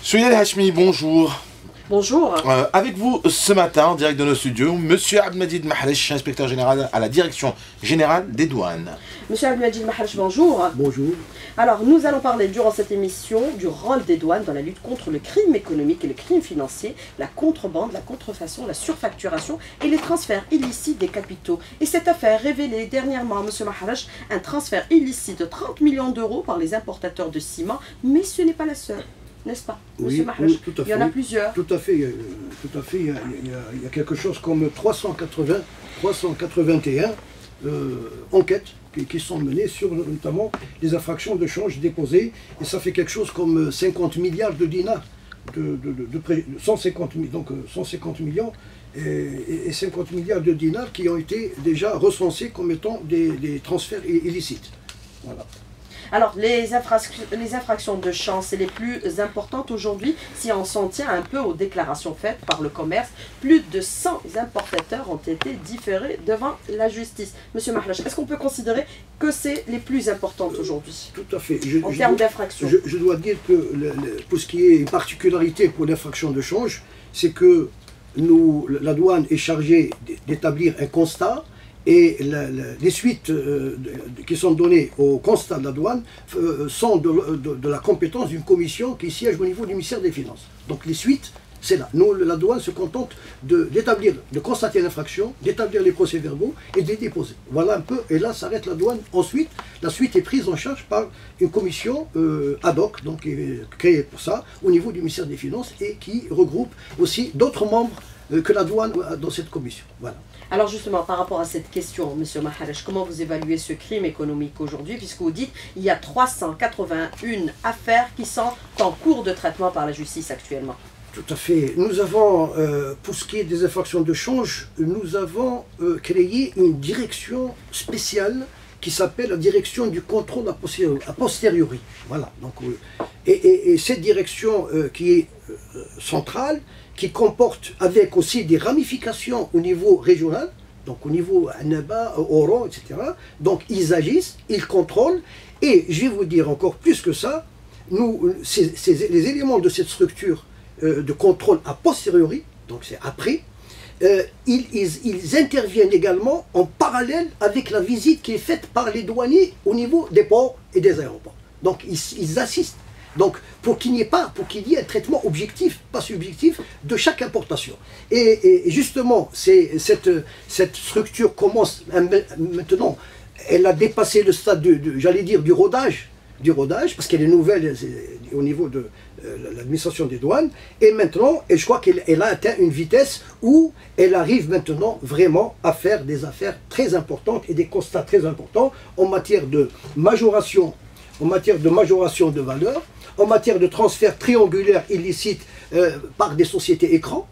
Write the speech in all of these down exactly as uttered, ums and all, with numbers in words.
Souhaitez Hachmi, bonjour. Bonjour. Euh, avec vous ce matin, en direct de nos studios, Monsieur Abdelmajid Mahrech, inspecteur général à la Direction Générale des Douanes. Monsieur Abdelmajid Mahrech, bonjour. Bonjour. Alors, nous allons parler durant cette émission du rôle des douanes dans la lutte contre le crime économique et le crime financier, la contrebande, la contrefaçon, la surfacturation et les transferts illicites des capitaux. Et cette affaire révélait dernièrement, Monsieur Mahrech, un transfert illicite de trente millions d'euros par les importateurs de ciment, mais ce n'est pas la seule. N'est-ce pas, Monsieur Oui, Mahrech? oui, tout à fait. Il y en a plusieurs. Tout à fait, euh, tout à fait. Il y a, il y a- il y a quelque chose comme trois cent quatre-vingts, trois cent quatre-vingt-un euh, enquêtes qui, qui sont menées sur notamment les infractions de change déposées. Et ça fait quelque chose comme cinquante milliards de dinars, de, de, de, de près- cent cinquante, donc euh, cent cinquante millions et, et- et cinquante milliards de dinars qui ont été déjà recensés comme étant des, des transferts illicites. Voilà. Alors, les, infractions, les infractions de change, c'est les plus importantes aujourd'hui. Si on s'en tient un peu aux déclarations faites par le commerce, plus de cent importateurs ont été différés devant la justice. Monsieur Mahrech, est-ce qu'on peut considérer que c'est les plus importantes aujourd'hui Tout à fait. Je, en je termes dois- d'infractions? Je, je dois dire que le- le- pour ce qui est une particularité pour l'infraction de change, c'est que nous, la douane est chargée d'établir un constat et la- la- les suites euh, de- qui sont données au constat de la douane euh, sont de, de- de la compétence d'une commission qui siège au niveau du ministère des Finances. Donc les suites, c'est là. Nous, la douane se contente de- d'établir, de, constater l'infraction, d'établir les procès-verbaux et de les déposer. Voilà un peu, et là s'arrête la douane. Ensuite, la suite est prise en charge par une commission euh, ad hoc, donc qui est créée pour ça, au niveau du ministère des Finances et qui regroupe aussi d'autres membres euh, que la douane euh, dans cette commission. Voilà. Alors justement, par rapport à cette question, Monsieur Mahrech, comment vous évaluez ce crime économique aujourd'hui, puisque vous dites qu'il y a trois cent quatre-vingt-un affaires qui sont en cours de traitement par la justice actuellement? Tout à fait. Nous avons, euh, pour ce qui est des infractions de change, nous avons euh, créé une direction spéciale qui s'appelle la direction du contrôle a posteriori. A posteriori. Voilà. Donc, euh, et, et- et cette direction euh, qui est euh, centrale, qui comporte avec aussi des ramifications au niveau régional, donc au niveau Annaba, Oran, et cetera. Donc ils agissent, ils contrôlent, et je vais vous dire encore plus que ça, nous, ces- ces- les éléments de cette structure euh, de contrôle a posteriori, donc c'est après, euh, ils, ils- ils interviennent également en parallèle avec la visite qui est faite par les douaniers au niveau des ports et des aéroports. Donc ils, ils assistent. Donc pour qu'il n'y ait pas, pour qu'il y ait un traitement objectif, pas subjectif, de chaque importation. Et, et justement, c'est, cette, cette structure commence maintenant, elle a dépassé le stade, de, de- j'allais dire, du rodage, du rodage, parce qu'elle est nouvelle c'est au niveau de euh, l'administration des douanes, et maintenant, et je crois qu'elle elle a atteint une vitesse où elle arrive maintenant vraiment à faire des affaires très importantes et des constats très importants en matière de majoration, en matière de majoration de valeur, en matière de transfert triangulaire illicite euh, par des sociétés écrans.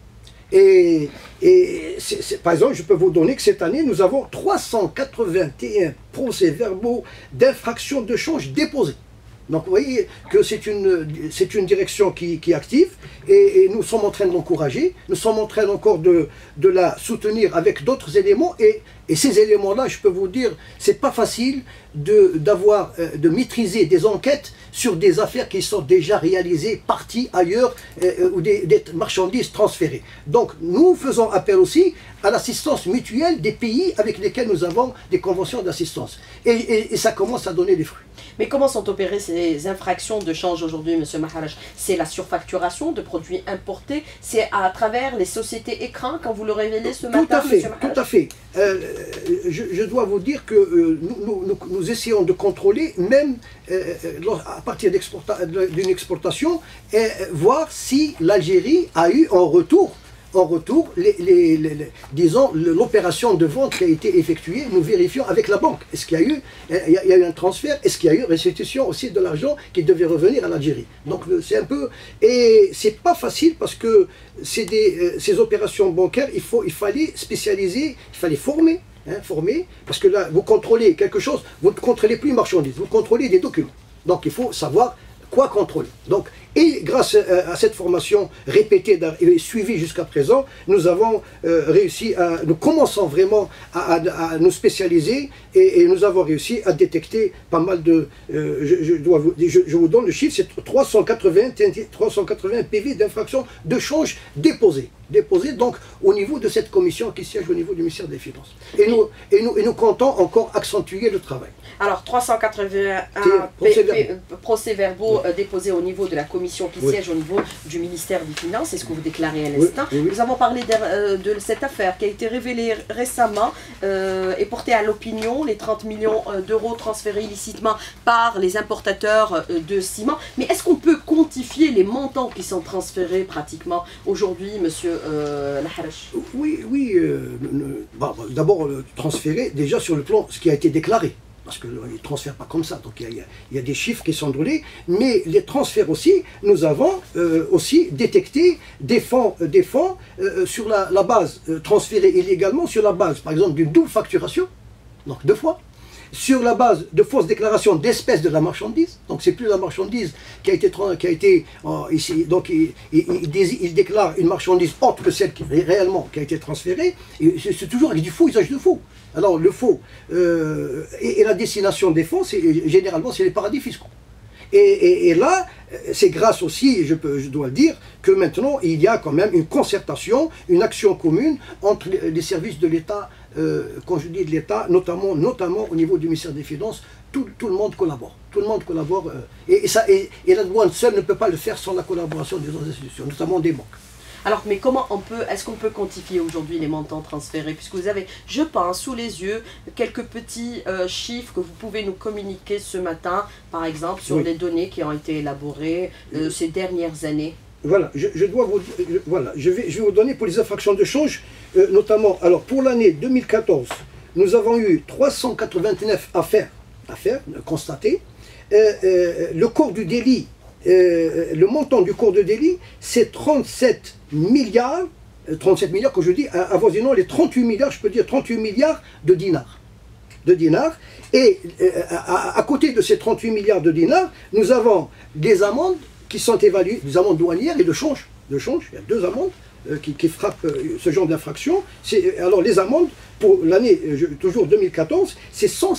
Et, et c'est- c'est- par exemple, je peux vous donner que cette année, nous avons trois cent quatre-vingt-un procès-verbaux d'infraction de change déposés. Donc vous voyez que c'est une, c'est une direction qui, qui est active et, et nous sommes en train de l'encourager, nous sommes en train encore de, de la soutenir avec d'autres éléments et, et ces éléments-là, je peux vous dire, c'est pas facile de, d'avoir, euh, de maîtriser des enquêtes sur des affaires qui sont déjà réalisées, parties ailleurs euh, ou des, des marchandises transférées. Donc nous faisons appel aussi à l'assistance mutuelle des pays avec lesquels nous avons des conventions d'assistance. Et, et- et ça commence à donner des fruits. Mais comment sont opérées ces infractions de change aujourd'hui, Monsieur Mahrech? C'est la surfacturation de produits importés, c'est à travers les sociétés écrans, quand vous le révélez ce Tout matin, à fait, Monsieur Mahrech? tout à fait. Euh, je, je dois vous dire que euh, nous, nous- nous- nous essayons de contrôler, même euh, lors- à partir d'exporta- d'une exportation, et euh, voir si l'Algérie a eu en retour, en retour, les, les- les- les- disons, le- l'opération de vente qui a été effectuée. Nous vérifions avec la banque. Est-ce qu'il y a eu, euh, il y a, il y a eu un transfert? Est-ce qu'il y a eu restitution aussi de l'argent qui devait revenir à l'Algérie? Donc euh, c'est un peu, et c'est pas facile parce que c'est des, euh, ces opérations bancaires, il faut, il fallait spécialiser, il fallait former. Hein, former, parce que là, vous contrôlez quelque chose, vous ne contrôlez plus une marchandise, vous contrôlez des documents. Donc il faut savoir quoi contrôler. Donc Et grâce à cette formation répétée et suivie jusqu'à présent, nous avons euh, réussi à, nous commençons vraiment à, à, à nous spécialiser et, et nous avons réussi à détecter pas mal de, euh, je, je, dois vous, je, je vous donne le chiffre, c'est trois cent quatre-vingts P V d'infraction de change déposés. déposés donc au niveau de cette commission qui siège au niveau du ministère des Finances. Et nous, et nous, et nous comptons encore accentuer le travail. Alors trois cent quatre-vingt-un procès-verbaux oui. déposés au niveau de la commission qui oui. siège au niveau du ministère des Finances, c'est ce que vous déclarez à l'instant. Oui. Oui. Nous avons parlé de, de cette affaire qui a été révélée récemment euh, et portée à l'opinion, les trente millions d'euros transférés illicitement par les importateurs de ciment. Mais est-ce qu'on peut quantifier les montants qui sont transférés pratiquement aujourd'hui, monsieur euh, Laharache? Oui, oui. Euh, bah, d'abord, euh, transféré déjà sur le plan, ce qui a été déclaré. Parce qu'ils ne transfèrent pas comme ça, donc il y, y, y a des chiffres qui sont donnés, mais les transferts aussi, nous avons euh, aussi détecté des fonds, des fonds euh, sur la, la base, euh, transférés illégalement sur la base, par exemple, d'une double facturation, donc deux fois, sur la base de fausses déclarations d'espèces de la marchandise, donc c'est plus la marchandise qui a été, qui a été euh, ici, donc il, il, il, il déclare une marchandise autre que celle qui réellement qui a été transférée, et c'est toujours avec du faux usage de faux. Alors le faux euh, et, et la destination des fonds, généralement c'est les paradis fiscaux. Et, et, et là, c'est grâce aussi, je, peux, je dois le dire, que maintenant il y a quand même une concertation, une action commune entre les, les services de l'État, euh, quand je dis de l'État, notamment, notamment au niveau du ministère des Finances, tout, tout le monde collabore. Tout le monde collabore, euh, et, et, ça, et, et la douane seule ne peut pas le faire sans la collaboration des autres institutions, notamment des banques. Alors, mais comment on peut, est-ce qu'on peut quantifier aujourd'hui les montants transférés? Puisque vous avez, je pense, sous les yeux, quelques petits euh, chiffres que vous pouvez nous communiquer ce matin, par exemple, sur oui. les données qui ont été élaborées euh, ces dernières années. Voilà, je, je dois vous, je, voilà, je vais, je vais vous donner pour les infractions de change, euh, notamment, alors pour l'année deux mille quatorze, nous avons eu trois cent quatre-vingt-neuf affaires, affaires constatées. Euh, euh, le corps du délit, euh, le montant du corps de délit, c'est trente-sept milliards, trente-sept milliards, que je dis, avoisinant les trente-huit milliards, je peux dire trente-huit milliards de dinars. De dinars. Et euh, à, à côté de ces trente-huit milliards de dinars, nous avons des amendes qui sont évaluées, des amendes douanières et de change. De change, il y a deux amendes euh, qui, qui frappent euh, ce genre d'infraction. Alors les amendes, pour l'année, euh, toujours deux mille quatorze, c'est cent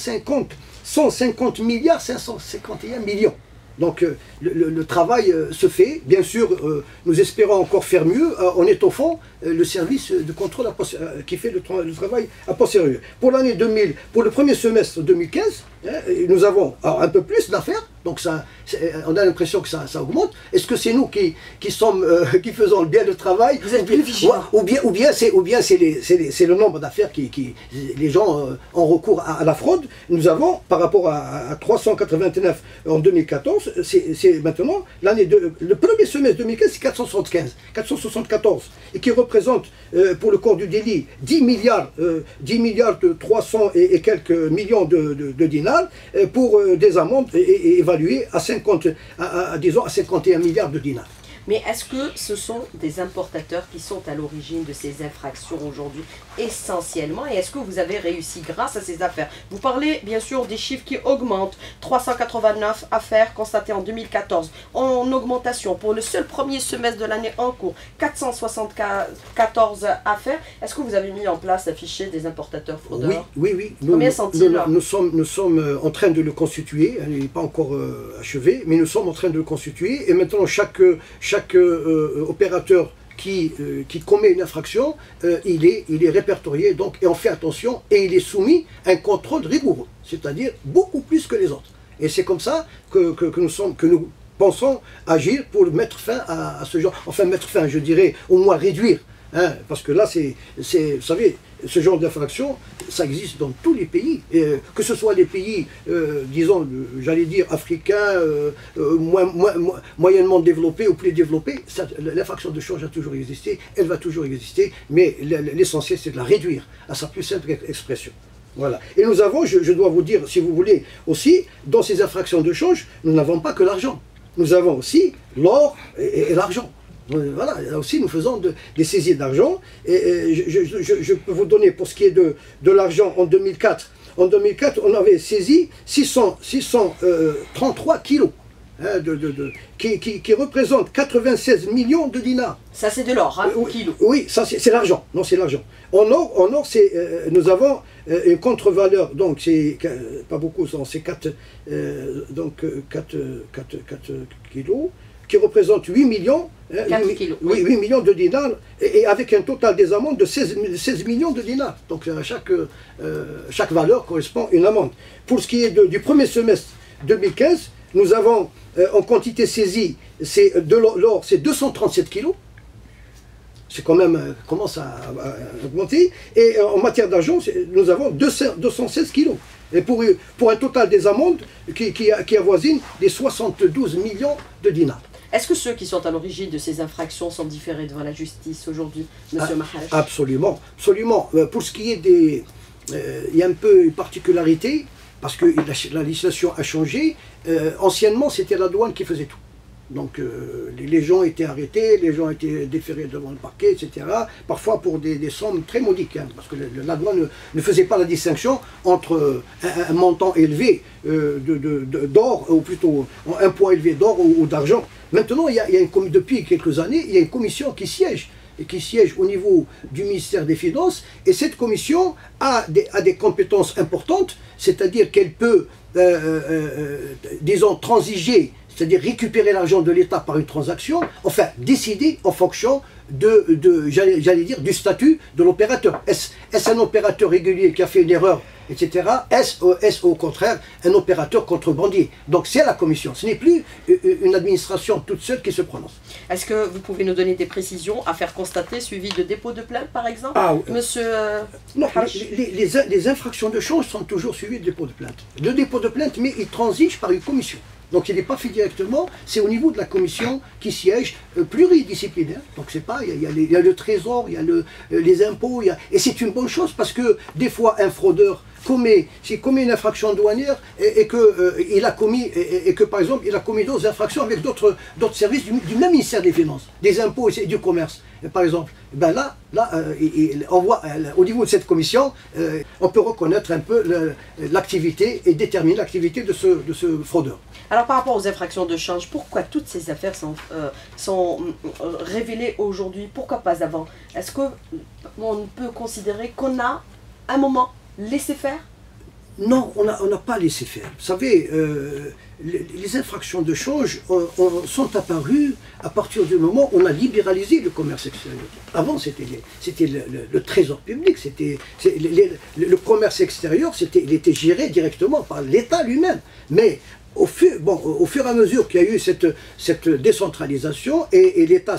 cinquante milliards cinq cent cinquante et un millions. Donc euh, le, le, le travail euh, se fait, bien sûr, euh, nous espérons encore faire mieux euh, en étoffant euh, le service de contrôle à, euh, qui fait le, tra le travail à posteriori. Pour l'année deux mille, pour le premier semestre deux mille quinze, hein, nous avons alors, un peu plus d'affaires, donc ça, on a l'impression que ça, ça augmente. Est-ce que c'est nous qui, qui, sommes, euh, qui faisons bien le travail? Vous êtes plus vigilants. Ou bien, ou bien c'est le nombre d'affaires qui, qui les gens euh, ont recours à, à la fraude. Nous avons, par rapport à, à trois cent quatre-vingt-neuf en deux mille quatorze, c'est maintenant l'année de le premier semestre deux mille quinze, c'est quatre cent soixante-quinze, quatre cent soixante-quatorze, et qui représente euh, pour le corps du délit dix milliards, euh, dix milliards de trois cents et, et quelques millions de, de, de dinars euh, pour euh, des amendes et, et évaluées à cinquante, à, à, disons à cinquante et un milliards de dinars. Mais est-ce que ce sont des importateurs qui sont à l'origine de ces infractions aujourd'hui, essentiellement? Et est-ce que vous avez réussi grâce à ces affaires? Vous parlez bien sûr des chiffres qui augmentent. trois cent quatre-vingt-neuf affaires constatées en deux mille quatorze, en augmentation pour le seul premier semestre de l'année en cours, quatre cent soixante-quatorze affaires. Est-ce que vous avez mis en place un fichier des importateurs fraudeurs? Oui, oui, oui. Nous, Combien sont-ils? Nous, nous, sommes, nous sommes en train de le constituer, il n'est pas encore euh, achevé, mais nous sommes en train de le constituer, et maintenant chaque, chaque Chaque euh, opérateur qui, euh, qui commet une infraction, euh, il, est, il est répertorié, donc, et on fait attention, et il est soumis à un contrôle rigoureux, c'est-à-dire beaucoup plus que les autres. Et c'est comme ça que, que, que, nous sommes, que nous pensons agir pour mettre fin à, à ce genre, enfin mettre fin, je dirais, au moins réduire, hein, parce que là, c'est, vous savez, ce genre d'infraction, ça existe dans tous les pays, et, euh, que ce soit les pays, euh, disons, euh, j'allais dire, africains, euh, euh, moins, moins, moyennement développés ou plus développés, l'infraction de change a toujours existé, elle va toujours exister, mais l'essentiel c'est de la réduire à sa plus simple expression. Voilà. Et nous avons, je, je dois vous dire, si vous voulez, aussi, dans ces infractions de change, nous n'avons pas que l'argent. Nous avons aussi l'or et, et l'argent. Voilà, là aussi nous faisons de, des saisies d'argent. Et, et je, je, je, je peux vous donner pour ce qui est de, de l'argent en deux mille quatre. En deux mille quatre, on avait saisi six cent trente-trois kilos. hein, de, de, de, qui, qui, qui représente quatre-vingt-seize millions de dinars. Ça c'est de l'or, hein, oui, kilo. Oui, ça c'est l'argent. Non, c'est l'argent. En or, en or c'est, euh, nous avons euh, une contre-valeur, donc c'est euh, pas beaucoup, c'est quatre euh, kilos, qui représente huit millions. quatre kilos. Oui, huit millions de dinars, et, et avec un total des amendes de seize, seize millions de dinars. Donc euh, chaque, euh, chaque valeur correspond à une amende. Pour ce qui est de, du premier semestre deux mille quinze, nous avons euh, en quantité saisie, c'est de l'or, c'est deux cent trente-sept kilos. C'est quand même, euh, commence à, à augmenter. Et euh, en matière d'argent, nous avons deux cent seize kilos. Et pour, pour un total des amendes qui, qui, qui avoisine les soixante-douze millions de dinars. Est-ce que ceux qui sont à l'origine de ces infractions sont différés devant la justice aujourd'hui, monsieur Mahrech? Absolument, absolument. Pour ce qui est des... Euh, il y a un peu une particularité, parce que la, la législation a changé. Euh, anciennement, c'était la douane qui faisait tout. Donc euh, les, les gens étaient arrêtés, les gens étaient déférés devant le parquet, et cetera. Parfois pour des, des sommes très modiques, hein, parce que le, la douane ne, ne faisait pas la distinction entre euh, un, un montant élevé euh, de, de, de, d'or, ou plutôt un poids élevé d'or ou, ou d'argent. Maintenant, il y a, il y a une, depuis quelques années, il y a une commission qui siège, et qui siège au niveau du ministère des Finances, et cette commission a des, a des compétences importantes, c'est-à-dire qu'elle peut, euh, euh, euh, disons, transiger, c'est-à-dire récupérer l'argent de l'État par une transaction, enfin décider en fonction de, de j'allais dire, du statut de l'opérateur. Est-ce est-ce un opérateur régulier qui a fait une erreur, et cetera. Est-ce est au contraire un opérateur contrebandier? Donc c'est la commission, ce n'est plus une administration toute seule qui se prononce. Est-ce que vous pouvez nous donner des précisions à faire constater, suivi de dépôt de plainte par exemple, ah, monsieur euh, Non, les, les, les, les infractions de change sont toujours suivies de dépôt de plainte. De dépôt de plainte, mais ils transigent par une commission. Donc il n'est pas fait directement, c'est au niveau de la commission qui siège euh, pluridisciplinaire. Donc c'est pas, il y, y, y a le trésor, il y a le, euh, les impôts, y a, et c'est une bonne chose parce que des fois un fraudeur commet, s'il commet une infraction douanière et, et que euh, il a commis et, et que par exemple il a commis d'autres infractions avec d'autres d'autres services du, du même ministère des Finances, des impôts et du commerce, et par exemple. Ben là, là euh, et, et on voit, euh, au niveau de cette commission, euh, on peut reconnaître un peu l'activité et déterminer l'activité de ce, de ce fraudeur. Alors par rapport aux infractions de change, pourquoi toutes ces affaires sont, euh, sont euh, révélées aujourd'hui? Pourquoi pas avant? Est-ce qu'on peut considérer qu'on a, un moment, laissé faire? Non, on n'a on n'a pas laissé faire. Vous savez, euh, les, les infractions de change on, on, sont apparues à partir du moment où on a libéralisé le commerce extérieur. Avant, c'était le, le, le trésor public, c'était le, le commerce extérieur, il était géré directement par l'État lui-même. Mais Au fur, bon, au fur et à mesure qu'il y a eu cette, cette décentralisation, et, et l'État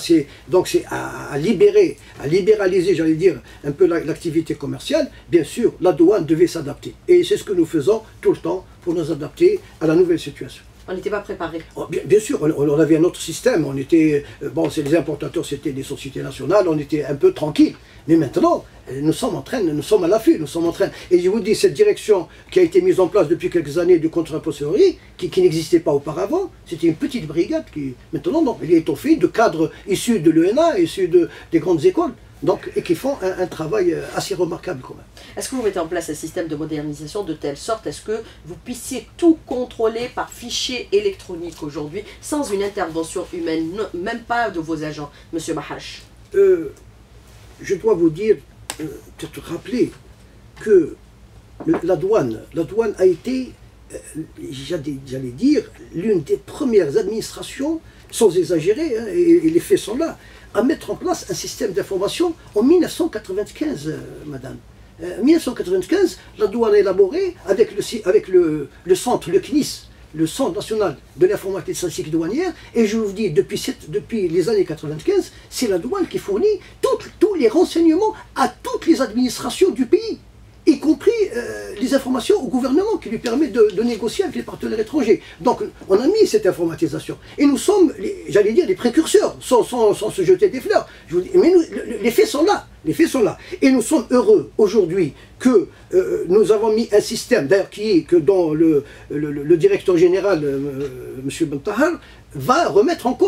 a, a libéré, a libéralisé, j'allais dire, un peu l'activité commerciale, bien sûr, la douane devait s'adapter. Et c'est ce que nous faisons tout le temps pour nous adapter à la nouvelle situation. On n'était pas préparé. Oh, bien, bien sûr, on, on avait un autre système. On était, bon, les importateurs, c'était des sociétés nationales, on était un peu tranquille. Mais maintenant, nous sommes en train, nous sommes à l'affût, nous sommes en train. Et je vous dis, cette direction qui a été mise en place depuis quelques années du contrôle a posteriori, qui, qui n'existait pas auparavant, c'était une petite brigade qui, maintenant, non, elle est étoffée de cadres issus de l'E N A, issus de, des grandes écoles. Donc, et qui font un, un travail assez remarquable quand même. Est-ce que vous mettez en place un système de modernisation de telle sorte, est-ce que vous puissiez tout contrôler par fichier électronique aujourd'hui, sans une intervention humaine, même pas de vos agents, monsieur Mahrech? euh, Je dois vous dire, euh, peut-être rappeler, que la douane, la douane a été, euh, j'allais dire, l'une des premières administrations, sans exagérer, hein, et, et les faits sont là, à mettre en place un système d'information en mille neuf cent quatre-vingt-quinze, euh, madame. Euh, en mille neuf cent quatre-vingt-quinze, la douane a élaboré avec le, avec le, le centre, le C N I S, le Centre national de l'informatique et de statistique douanière, et je vous dis, depuis, cette, depuis les années quatre-vingt-quinze, c'est la douane qui fournit toutes, tous les renseignements à toutes les administrations du pays, y compris euh, les informations au gouvernement qui lui permet de, de négocier avec les partenaires étrangers. Donc on a mis cette informatisation. Et nous sommes, j'allais dire, les précurseurs, sans, sans, sans se jeter des fleurs. Je vous dis, mais nous, le, les faits sont là. Les faits sont là. Et nous sommes heureux aujourd'hui que euh, nous avons mis un système, d'ailleurs qui est que dont le, le, le directeur général, euh, M. Bentahar, va remettre en cause.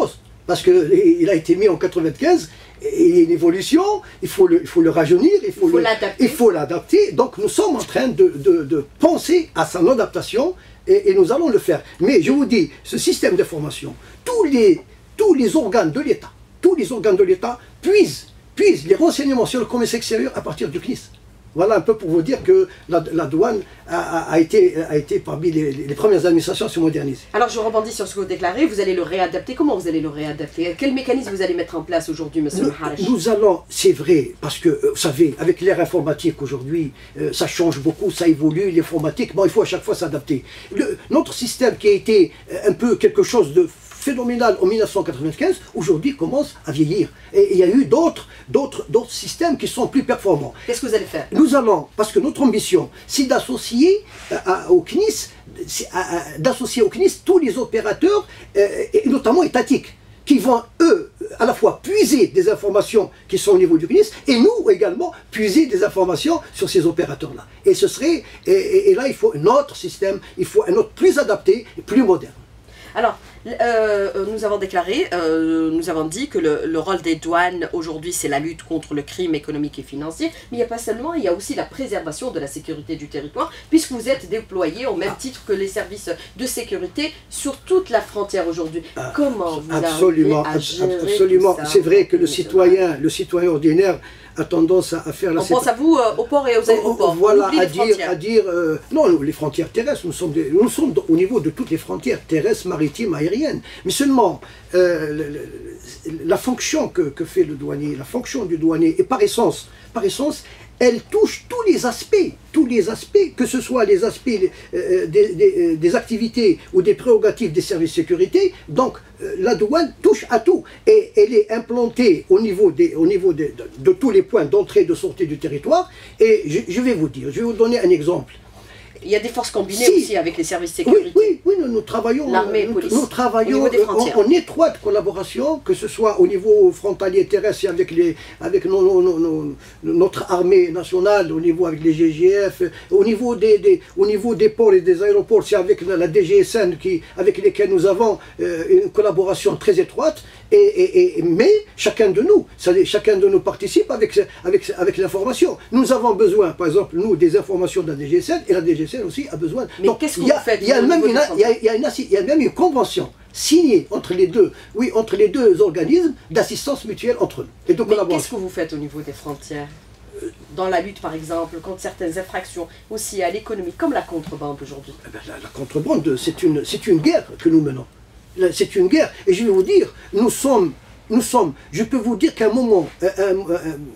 parce qu'il a été mis en quatre-vingt-quinze, et il y a une évolution, il faut le, il faut le rajeunir, il faut l'adapter. Donc nous sommes en train de, de, de penser à son adaptation, et, et nous allons le faire. Mais je vous dis, ce système d'information, tous les, tous les organes de l'État, tous les organes de l'État puisent, puisent les renseignements sur le commerce extérieur à partir du C N I S. Voilà un peu pour vous dire que la, la douane a, a, a, été, a été parmi les, les premières administrations à se moderniser. Alors je rebondis sur ce que vous déclarez, vous allez le réadapter. Comment vous allez le réadapter? Quel mécanisme vous allez mettre en place aujourd'hui, monsieur Maharash? Nous, nous allons, c'est vrai, parce que vous savez, avec l'ère informatique aujourd'hui, euh, ça change beaucoup, ça évolue, l'informatique, bon, il faut à chaque fois s'adapter. Notre système qui a été un peu quelque chose de phénoménal en mille neuf cent quatre-vingt-quinze, aujourd'hui commence à vieillir. Et il y a eu d'autres d'autres d'autres systèmes qui sont plus performants. Qu'est-ce que vous allez faire? Nous allons, parce que notre ambition, c'est d'associer au C N I S, d'associer au C N I S tous les opérateurs, euh, et notamment étatiques, qui vont, eux, à la fois puiser des informations qui sont au niveau du C N I S, et nous également puiser des informations sur ces opérateurs-là. Et ce serait, et, et, et là il faut un autre système, il faut un autre plus adapté, plus moderne. Alors, euh, nous avons déclaré, euh, nous avons dit que le, le rôle des douanes aujourd'hui c'est la lutte contre le crime économique et financier, mais il n'y a pas seulement, il y a aussi la préservation de la sécurité du territoire, puisque vous êtes déployés au même titre que les services de sécurité sur toute la frontière aujourd'hui. Ah, Comment vous absolument, arrivez à gérer absolument. C'est vrai que le monsieur citoyen, le citoyen ordinaire a tendance à, à faire la... On pense à vous, euh, aux ports et aux aéroports. Voilà, à dire, à dire euh, non, nous, les frontières terrestres, nous sommes, des, nous sommes au niveau de toutes les frontières terrestres, maritimes, aériennes. Mais seulement, euh, le, le, la fonction que, que fait le douanier, la fonction du douanier, et par essence, par essence, elle touche tous les aspects, tous les aspects, que ce soit les aspects euh, des, des, des activités ou des prérogatives des services de sécurité. Donc euh, la douane touche à tout et elle est implantée au niveau, des, au niveau de, de, de tous les points d'entrée et de sortie du territoire. Et je, je vais vous dire, je vais vous donner un exemple. Il y a des forces combinées si, aussi avec les services de sécurité. Oui, oui, oui nous, nous travaillons, l'armée et nous, police, nous travaillons en, en étroite collaboration, que ce soit au niveau frontalier terrestre avec, les, avec nos, nos, nos, notre armée nationale, au niveau avec les G G F, au niveau des, des, au niveau des ports et des aéroports, c'est avec la, la D G S N qui, avec lesquels nous avons euh, une collaboration très étroite. Et, et, et, mais chacun de nous, chacun de nous participe avec, avec, avec l'information. Nous avons besoin, par exemple, nous, des informations de la D G S N, et la D G S N aussi a besoin. Mais qu'est-ce que vous faites? Il y a même une, il y a, il y a une, il y a même une convention signée entre les deux, oui, entre les deux organismes d'assistance mutuelle entre eux. Et de collaboration. Mais qu'est-ce que vous faites au niveau des frontières? Dans la lutte, par exemple, contre certaines infractions, aussi à l'économie, comme la contrebande aujourd'hui. La, la contrebande, c'est une, c'est une guerre que nous menons. C'est une guerre. Et je vais vous dire, nous sommes, nous sommes, je peux vous dire qu'à un moment, euh, euh, euh,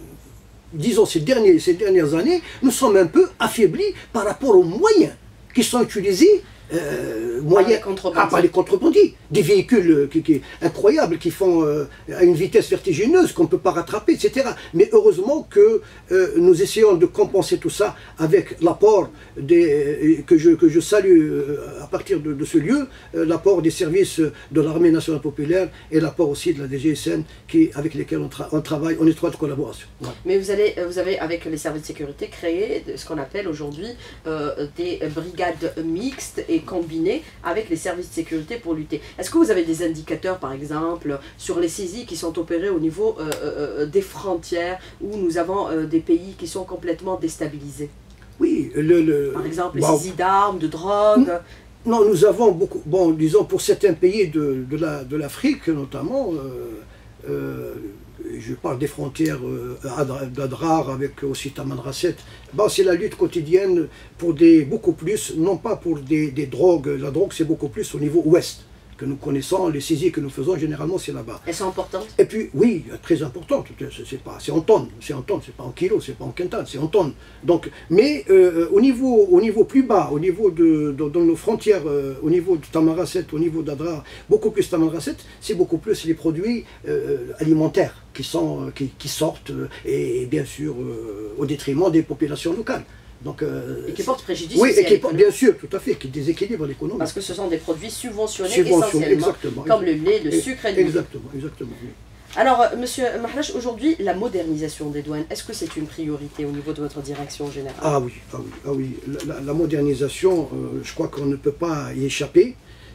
disons ces, derniers, ces dernières années, nous sommes un peu affaiblis par rapport aux moyens qui sont utilisés. Euh, moyens, ah, par les contrebandiers, des véhicules qui, qui, incroyables qui font euh, à une vitesse vertigineuse qu'on ne peut pas rattraper, et cetera. Mais heureusement que euh, nous essayons de compenser tout ça avec l'apport des que je, que je salue euh, à partir de, de ce lieu, euh, l'apport des services de l'armée nationale populaire et l'apport aussi de la D G S N qui, avec lesquels on, tra on travaille en étroite collaboration. Voilà. Mais vous, allez, vous avez, avec les services de sécurité, créé ce qu'on appelle aujourd'hui euh, des brigades mixtes et combinés avec les services de sécurité pour lutter. Est-ce que vous avez des indicateurs, par exemple, sur les saisies qui sont opérées au niveau euh, euh, des frontières où nous avons euh, des pays qui sont complètement déstabilisés? Oui, le... le par exemple, wow. les saisies d'armes, de drogue. Non, nous avons beaucoup, bon, disons, pour certains pays de, de la, de l'Afrique, notamment, euh, euh, je parle des frontières euh, d'Adrar avec aussi Tamanrasset, bon, c'est la lutte quotidienne pour des, beaucoup plus, non pas pour des, des drogues, la drogue c'est beaucoup plus au niveau ouest, que nous connaissons, les saisies que nous faisons, généralement c'est là-bas. Elles sont importantes? Et puis, oui, très importantes, c'est en tonnes, c'est en tonnes, c'est pas en kilos, c'est pas en quintales, c'est en tonnes. Donc, mais euh, au, niveau, au niveau plus bas, au niveau de, de, de nos frontières, euh, au niveau de Tamanrasset, au niveau d'Adrar, beaucoup plus Tamanrasset, c'est beaucoup plus les produits euh, alimentaires qui, sont, qui, qui sortent, euh, et bien sûr euh, au détriment des populations locales. Donc, euh, et qui portent préjudice oui, aussi et qui portent, bien sûr, tout à fait, qui déséquilibrent l'économie. Parce que ce sont des produits subventionnés, subventionnés essentiellement, exactement, comme le lait, le et, sucre et le Exactement, exactement. Oui. Alors, monsieur Maharash, aujourd'hui, la modernisation des douanes, est-ce que c'est une priorité au niveau de votre direction générale? Ah oui, ah oui, ah oui. La, la, la modernisation, euh, je crois qu'on ne peut pas y échapper.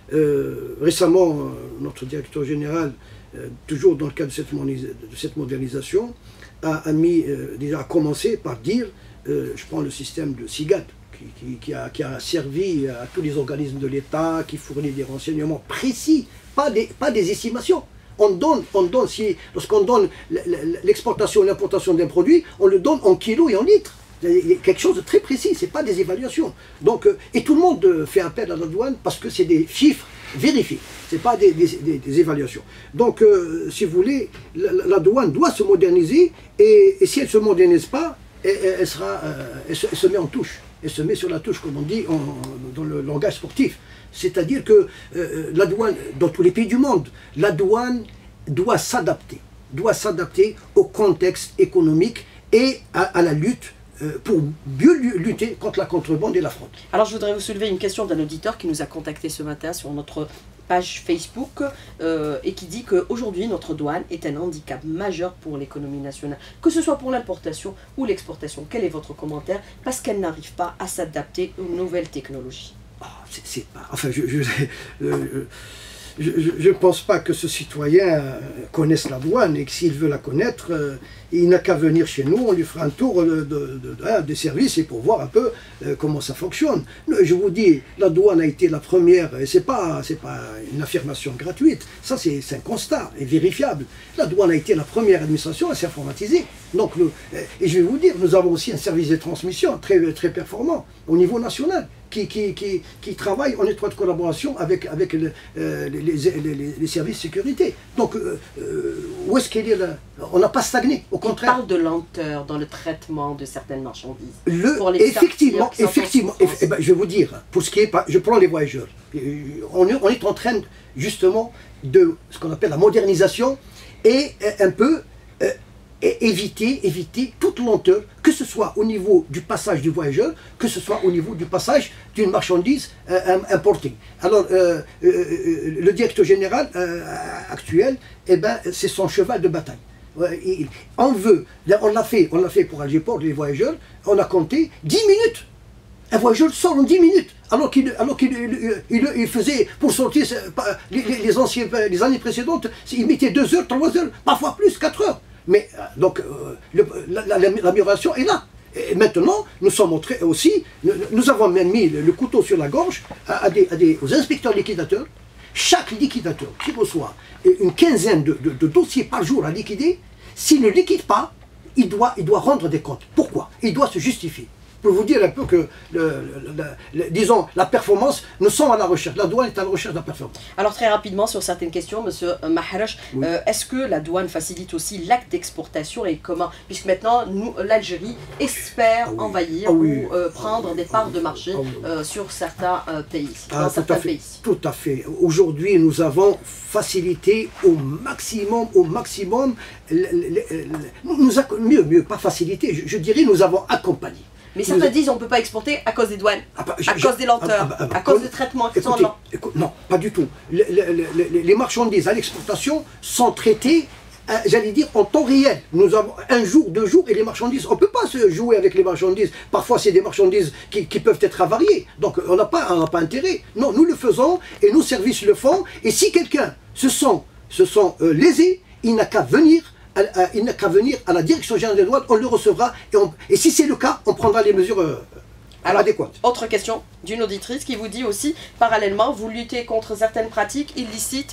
Euh, récemment, euh, notre directeur général, euh, toujours dans le cadre de cette, de cette modernisation, a, a mis, euh, déjà a commencé par dire, euh, je prends le système de SIGAD, qui, qui, qui, a, qui a servi à tous les organismes de l'État, qui fournit des renseignements précis, pas des, pas des estimations. On donne, on donne si, lorsqu'on donne l'exportation et l'importation d'un produit, on le donne en kilos et en litres. Il y a quelque chose de très précis, ce n'est pas des évaluations. Donc, euh, et tout le monde fait appel à la douane parce que c'est des chiffres vérifiés, ce n'est pas des, des, des, des évaluations. Donc, euh, si vous voulez, la, la douane doit se moderniser et, et si elle ne se modernise pas, elle, elle, sera, euh, elle, se, elle se met en touche. Elle se met sur la touche, comme on dit en, dans le langage sportif. C'est-à-dire que euh, la douane, dans tous les pays du monde, la douane doit s'adapter, doit s'adapter au contexte économique et à, à la lutte euh, pour mieux lutter contre la contrebande et la fraude. Alors je voudrais vous soulever une question d'un auditeur qui nous a contacté ce matin sur notre page Facebook euh, et qui dit qu'aujourd'hui notre douane est un handicap majeur pour l'économie nationale, que ce soit pour l'importation ou l'exportation. Quel est votre commentaire? Parce qu'elle n'arrive pas à s'adapter aux nouvelles technologies. Oh, c'est pas... Enfin, je... je, euh, je ne pense pas que ce citoyen connaisse la douane et que s'il veut la connaître, euh, il n'a qu'à venir chez nous, on lui fera un tour de, de, de, de, des services et pour voir un peu euh, comment ça fonctionne. Je vous dis, la douane a été la première, et ce n'est pas, c'est pas une affirmation gratuite, ça c'est un constat et vérifiable. La douane a été la première administration à s'informatiser. Donc, nous, et je vais vous dire, nous avons aussi un service de transmission très, très performant au niveau national. Qui, qui, qui, qui travaille en étroite collaboration avec, avec le, euh, les, les, les, les services de sécurité. Donc, euh, euh, où est-ce qu'il est là? On n'a pas stagné, au contraire. On parle de lenteur dans le traitement de certaines marchandises. Le, pour les effectivement, effectivement eff, eh ben, je vais vous dire, pour ce qui est, je prends les voyageurs. On est, on est en train justement de ce qu'on appelle la modernisation et un peu euh, et éviter, éviter toute lenteur, que ce soit au niveau du passage du voyageur, que ce soit au niveau du passage d'une marchandise euh, importée. Alors, euh, euh, le directeur général euh, actuel, eh ben, c'est son cheval de bataille. Il, on veut, on l'a fait, on l'a fait pour Algéport, les voyageurs, on a compté dix minutes. Un voyageur sort en dix minutes, alors qu'il alors qu'il il, il, il faisait, pour sortir les, les, anciens, les années précédentes, il mettait deux heures, trois heures, parfois plus, quatre heures. Mais donc, euh, l'amélioration est là. Et maintenant, nous sommes montrés aussi, nous, nous avons même mis le, le couteau sur la gorge à, à des, à des, aux inspecteurs liquidateurs. Chaque liquidateur qui reçoit une quinzaine de, de, de dossiers par jour à liquider, s'il ne liquide pas, il doit, il doit rendre des comptes. Pourquoi? Il doit se justifier. Pour vous dire un peu que, le, le, le, le, disons, la performance, nous sommes à la recherche, la douane est à la recherche de la performance. Alors très rapidement sur certaines questions, monsieur Mahraoui, oui. euh, est-ce que la douane facilite aussi l'acte d'exportation et comment? Puisque maintenant, nous, l'Algérie espère ah oui. envahir ah oui. ou euh, prendre des parts de marché ah oui. euh, sur certains euh, pays, dans ah, certains tout pays. Tout à fait. Aujourd'hui, nous avons facilité au maximum, au maximum, le, le, le, nous, mieux, mieux, pas facilité, je, je dirais, nous avons accompagné. Mais certains disent qu'on ne peut pas exporter à cause des douanes, ah bah, je, à cause des lenteurs, ah bah, ah bah, à cause des traitements qui écoutez, sont lents. Écoute, non, pas du tout. Le, le, le, les marchandises à l'exportation sont traitées, euh, j'allais dire, en temps réel. Nous avons un jour, deux jours, et les marchandises, on ne peut pas se jouer avec les marchandises. Parfois, c'est des marchandises qui, qui peuvent être avariées. Donc, on n'a pas, on n'a pas intérêt. Non, nous le faisons, et nos services le font. Et si quelqu'un se sent, se sent euh, lésé, il n'a qu'à venir il n'a qu'à venir à la direction générale des douanes, on le recevra, et, on, et si c'est le cas, on prendra les mesures euh, Alors, adéquates. Autre question d'une auditrice qui vous dit aussi, parallèlement, vous luttez contre certaines pratiques illicites,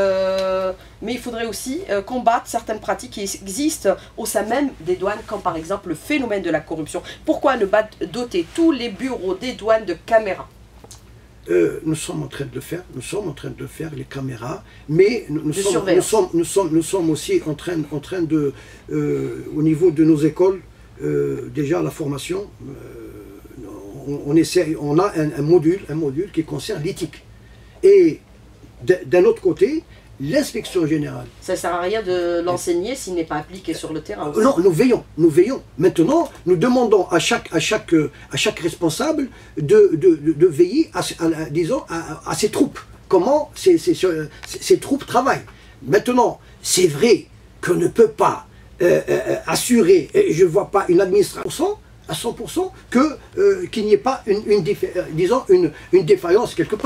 euh, mais il faudrait aussi euh, combattre certaines pratiques qui existent au sein même des douanes, comme par exemple le phénomène de la corruption. Pourquoi ne pas doter tous les bureaux des douanes de caméras? Euh, nous sommes en train de le faire, nous sommes en train de le faire, les caméras, mais nous, nous, sommes, nous, sommes, nous, sommes, nous sommes aussi en train, en train de, euh, au niveau de nos écoles, euh, déjà la formation, euh, on, on, essaie, on a un, un, module, un module qui concerne l'éthique. Et d'un autre côté, l'inspection générale. Ça ne sert à rien de l'enseigner s'il n'est pas appliqué sur le terrain. Euh, non, nous veillons, nous veillons. Maintenant, nous demandons à chaque, à chaque, à chaque responsable de, de, de, de veiller à, à, disons, à, à ses troupes. Comment ces, ces, ces, ces troupes travaillent. Maintenant, c'est vrai qu'on ne peut pas euh, euh, assurer, et je ne vois pas une administration à cent pour cent que, euh, qu'il n'y ait pas une, une, disons, une, une défaillance quelque part.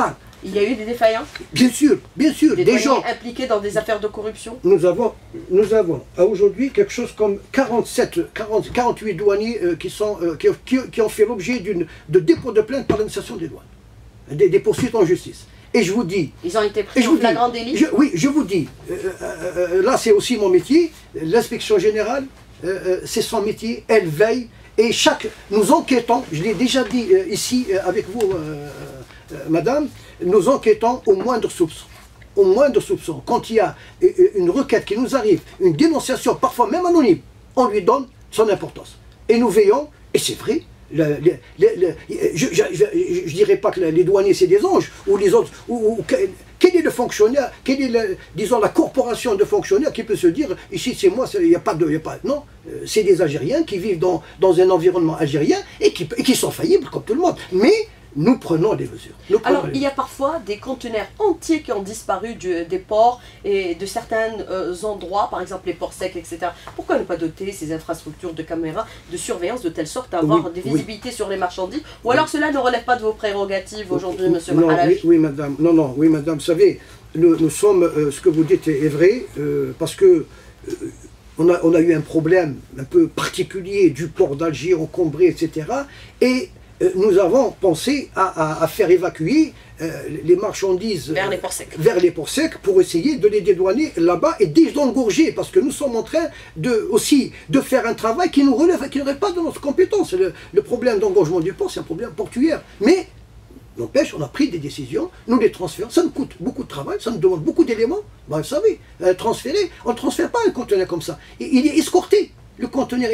Il y a eu des défaillants? Bien sûr, bien sûr. Des, des douaniers gens impliqués dans des affaires de corruption? Nous avons, nous avons à aujourd'hui quelque chose comme quarante-sept, quarante, quarante-huit douaniers euh, qui, sont, euh, qui, qui, qui ont fait l'objet de dépôt de plainte par l'administration des douanes, des, des poursuites en justice. Et je vous dis... Ils ont été pris en flagrant délit? je, Oui, je vous dis, euh, euh, là c'est aussi mon métier, l'inspection générale, euh, euh, c'est son métier, elle veille, et chaque... Nous enquêtons, je l'ai déjà dit euh, ici euh, avec vous, euh, euh, madame, nous enquêtons au moindre soupçon. Au moindre soupçon. Quand il y a une requête qui nous arrive, une dénonciation, parfois même anonyme, on lui donne son importance. Et nous veillons, et c'est vrai, le, le, le, le, je ne dirais pas que les douaniers c'est des anges, ou les autres, ou, ou, quel est le fonctionnaire, quelle est, le, disons, la corporation de fonctionnaires qui peut se dire, ici c'est moi, il n'y a pas de... Y a pas, non, c'est des Algériens qui vivent dans, dans un environnement algérien et qui, et qui sont faillibles comme tout le monde. Mais nous prenons des mesures. Prenons Alors, des il y a parfois des conteneurs entiers qui ont disparu du, des ports et de certains euh, endroits, par exemple les ports secs, et cetera. Pourquoi ne pas doter ces infrastructures de caméras de surveillance de telle sorte à avoir oui, des visibilités oui. sur les marchandises? Ou alors cela ne relève pas de vos prérogatives aujourd'hui, monsieur Non, Mahalaj? oui, oui, madame. Non, non, oui, madame. Vous savez, nous, nous sommes, euh, ce que vous dites est, est vrai, euh, parce que euh, on, a, on a eu un problème un peu particulier du port d'Alger encombré, et cetera. Et nous avons pensé à, à, à faire évacuer euh, les marchandises vers les ports secs. vers les ports secs pour essayer de les dédouaner là-bas et désengorger, parce que nous sommes en train de, aussi de faire un travail qui nous relève, qui ne relève pas de notre compétence. Le, le problème d'engorgement du port, c'est un problème portuaire. Mais, n'empêche, on a pris des décisions, nous les transférons, ça nous coûte beaucoup de travail, ça nous demande beaucoup d'éléments. Ben, vous savez, euh, transférer, on ne transfère pas un conteneur comme ça. Il, il est escorté. Le conteneur,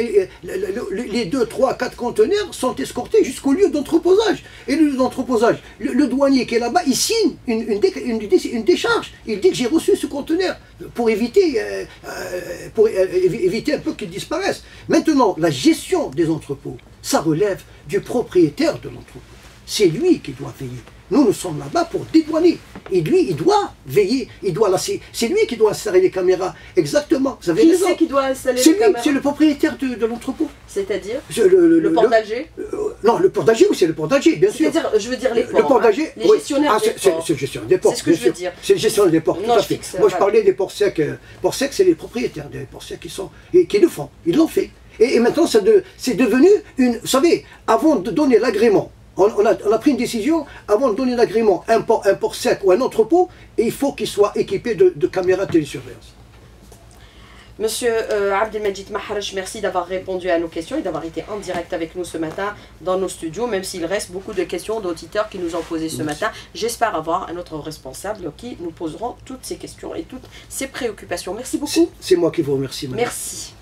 les deux, trois, quatre conteneurs sont escortés jusqu'au lieu d'entreposage. Et le lieu d'entreposage, le, le douanier qui est là-bas, il signe une, une, dé, une, une décharge. Il dit que j'ai reçu ce conteneur pour éviter, euh, pour éviter un peu qu'il disparaisse. Maintenant, la gestion des entrepôts, ça relève du propriétaire de l'entrepôt. C'est lui qui doit veiller. Nous, nous sommes là-bas pour dédouaner. Et lui, il doit veiller. Il doit C'est lui qui doit installer les caméras. Exactement. Vous avez Qui raison. c'est qui doit installer les C'est lui, caméras? c'est le propriétaire de, de l'entrepôt. C'est-à-dire le, le, le port d'Alger euh, Non, le port d'Alger, oui, c'est le port d'Alger, bien sûr. C'est-à-dire, je veux dire les ports. Le port d'Alger, hein, les oui. gestionnaires ah, des ports. C'est le gestionnaire des ports. C'est ce que je veux sûr. dire. C'est le gestionnaire des ports, Non, tout à je fait. fixe, Moi, je voilà. parlais des ports secs. Euh, ports secs, c'est les propriétaires des ports secs qui, sont, et, qui le font. Ils l'ont fait. Et, et maintenant, c'est de, devenu une... Vous savez, avant de donner l'agrément, On, on, a, on a pris une décision, avant de donner l'agrément, un port, un port sec ou un entrepôt, et il faut qu'il soit équipé de, de caméras de télésurveillance. Monsieur euh, Abdelmajid Mahraj, merci d'avoir répondu à nos questions et d'avoir été en direct avec nous ce matin dans nos studios, même s'il reste beaucoup de questions d'auditeurs qui nous ont posées ce merci. matin. J'espère avoir un autre responsable qui nous poseront toutes ces questions et toutes ces préoccupations. Merci beaucoup. C'est moi qui vous remercie, madame. Merci.